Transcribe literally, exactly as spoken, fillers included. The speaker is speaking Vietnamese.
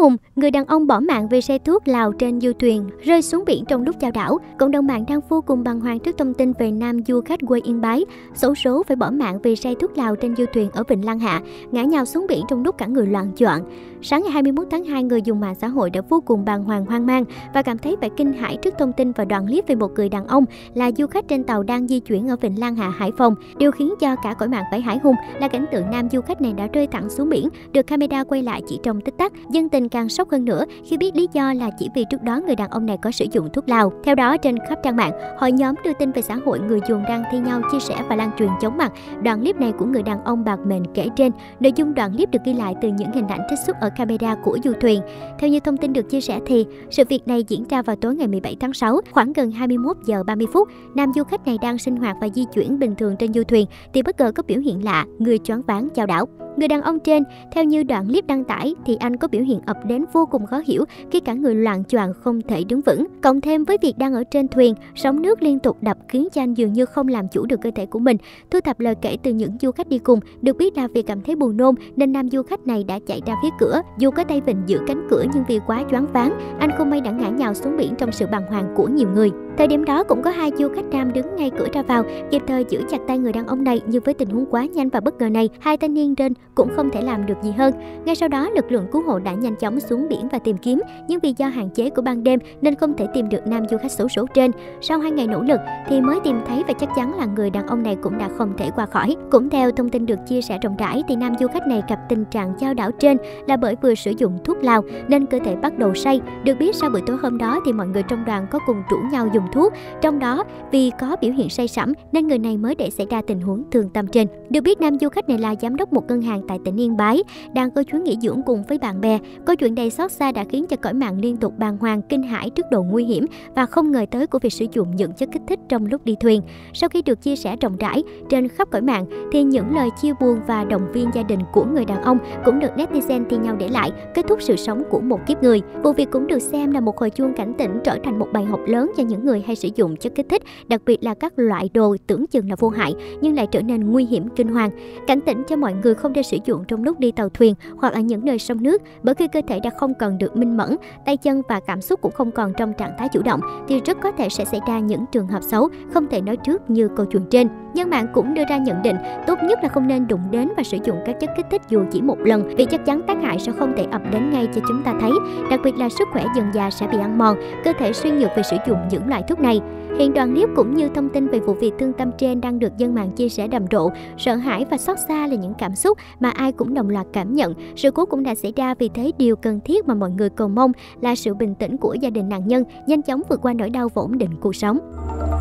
hùng, người đàn ông bỏ mạng vì say thuốc lào trên du thuyền, rơi xuống biển trong lúc chao đảo. Cộng đồng mạng đang vô cùng bàng hoàng trước thông tin về nam du khách quê Yên Bái xấu số phải bỏ mạng vì say thuốc lào trên du thuyền ở Vịnh Lan Hạ, ngã nhào xuống biển trong lúc cả người loạng choạng. Sáng ngày hai mươi mốt tháng hai, người dùng mạng xã hội đã vô cùng bàng hoàng hoang mang và cảm thấy phải kinh hãi trước thông tin và đoạn clip về một người đàn ông là du khách trên tàu đang di chuyển ở Vịnh Lan Hạ, Hải Phòng. Điều khiến cho cả cõi mạng phải hãi hùng là cảnh tượng nam du khách này đã rơi thẳng xuống biển, được camera quay lại chỉ trong tích tắc. Dân tình càng sốc hơn nữa khi biết lý do là chỉ vì trước đó người đàn ông này có sử dụng thuốc lào. Theo đó, trên khắp trang mạng, hội nhóm đưa tin về xã hội, người dùng đang thi nhau chia sẻ và lan truyền chóng mặt đoạn clip này của người đàn ông bạc mệnh kể trên. Nội dung đoạn clip được ghi lại từ những hình ảnh trích xuất ở camera của du thuyền. Theo như thông tin được chia sẻ thì sự việc này diễn ra vào tối ngày mười bảy tháng sáu, khoảng gần hai mươi mốt giờ ba mươi phút. Nam du khách này đang sinh hoạt và di chuyển bình thường trên du thuyền thì bất ngờ có biểu hiện lạ, người choáng váng chao đảo. Người đàn ông trên, theo như đoạn clip đăng tải, thì anh có biểu hiện ập đến vô cùng khó hiểu khi cả người loạng choạng không thể đứng vững. Cộng thêm với việc đang ở trên thuyền, sóng nước liên tục đập khiến cho anh dường như không làm chủ được cơ thể của mình. Thu thập lời kể từ những du khách đi cùng, được biết là vì cảm thấy buồn nôn nên nam du khách này đã chạy ra phía cửa. Dù có tay vịn giữ cánh cửa nhưng vì quá choáng váng, anh không may đã ngã nhào xuống biển trong sự bàng hoàng của nhiều người. Thời điểm đó cũng có hai du khách nam đứng ngay cửa ra vào, kịp thời giữ chặt tay người đàn ông này, nhưng với tình huống quá nhanh và bất ngờ này, hai thanh niên trên cũng không thể làm được gì hơn. Ngay sau đó, lực lượng cứu hộ đã nhanh chóng xuống biển và tìm kiếm, nhưng vì do hạn chế của ban đêm nên không thể tìm được nam du khách xấu số trên. Sau hai ngày nỗ lực thì mới tìm thấy và chắc chắn là người đàn ông này cũng đã không thể qua khỏi. Cũng theo thông tin được chia sẻ rộng rãi thì nam du khách này gặp tình trạng chao đảo trên là bởi vừa sử dụng thuốc lào nên cơ thể bắt đầu say. Được biết sau buổi tối hôm đó thì mọi người trong đoàn có cùng rủ nhau dùng thuốc, trong đó vì có biểu hiện say sẩm nên người này mới để xảy ra tình huống thương tâm trên. Được biết nam du khách này là giám đốc một ngân hàng tại tỉnh Yên Bái, đang có chuyến nghỉ dưỡng cùng với bạn bè. Câu chuyện đầy xót xa đã khiến cho cõi mạng liên tục bàng hoàng, kinh hãi trước độ nguy hiểm và không ngờ tới của việc sử dụng những chất kích thích trong lúc đi thuyền. Sau khi được chia sẻ rộng rãi trên khắp cõi mạng thì những lời chia buồn và động viên gia đình của người đàn ông cũng được netizen thi nhau để lại, kết thúc sự sống của một kiếp người. Vụ việc cũng được xem là một hồi chuông cảnh tỉnh, trở thành một bài học lớn cho những người hay sử dụng chất kích thích, đặc biệt là các loại đồ tưởng chừng là vô hại nhưng lại trở nên nguy hiểm kinh hoàng. Cảnh tỉnh cho mọi người không nên sử dụng trong lúc đi tàu thuyền hoặc ở những nơi sông nước, bởi khi cơ thể đã không còn được minh mẫn, tay chân và cảm xúc cũng không còn trong trạng thái chủ động thì rất có thể sẽ xảy ra những trường hợp xấu không thể nói trước như câu chuyện trên. Dân mạng cũng đưa ra nhận định tốt nhất là không nên đụng đến và sử dụng các chất kích thích dù chỉ một lần, vì chắc chắn tác hại sẽ không thể ập đến ngay cho chúng ta thấy, đặc biệt là sức khỏe dần dà sẽ bị ăn mòn, cơ thể suy nhược vì sử dụng những loại thuốc này. Hiện đoạn clip cũng như thông tin về vụ việc thương tâm trên đang được dân mạng chia sẻ rầm rộ. Sợ hãi và xót xa là những cảm xúc mà ai cũng đồng loạt cảm nhận. Sự cố cũng đã xảy ra, vì thế điều cần thiết mà mọi người cầu mong là sự bình tĩnh của gia đình nạn nhân, nhanh chóng vượt qua nỗi đau và ổn định cuộc sống.